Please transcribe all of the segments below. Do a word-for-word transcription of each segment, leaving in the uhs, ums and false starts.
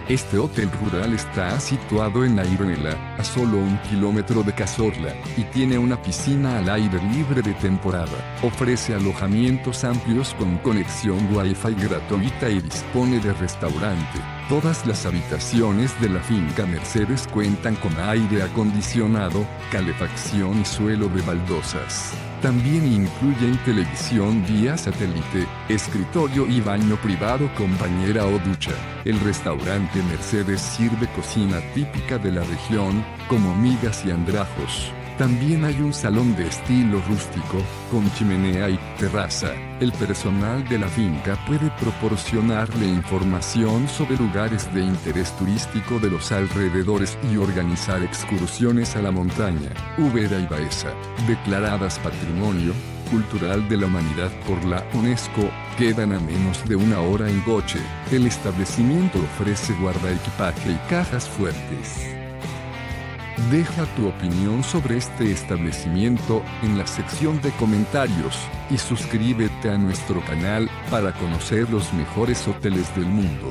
Este hotel rural está situado en Airela, a solo un kilómetro de Cazorla, y tiene una piscina al aire libre de temporada. Ofrece alojamientos amplios con conexión Wi-Fi gratuita y dispone de restaurante. Todas las habitaciones de la finca Mercedes cuentan con aire acondicionado, calefacción y suelo de baldosas. También incluyen televisión vía satélite, escritorio y baño privado con bañera o ducha. El restaurante Mercedes sirve cocina típica de la región, como migas y andrajos. También hay un salón de estilo rústico, con chimenea y terraza. El personal de la finca puede proporcionarle información sobre lugares de interés turístico de los alrededores y organizar excursiones a la montaña, Úbeda y Baeza, declaradas Patrimonio Cultural de la Humanidad por la UNESCO, quedan a menos de una hora en coche. El establecimiento ofrece guardaequipaje y cajas fuertes. Deja tu opinión sobre este establecimiento en la sección de comentarios y suscríbete a nuestro canal para conocer los mejores hoteles del mundo.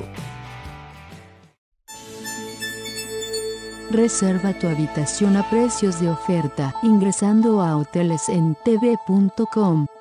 Reserva tu habitación a precios de oferta ingresando a hoteles en t v punto com.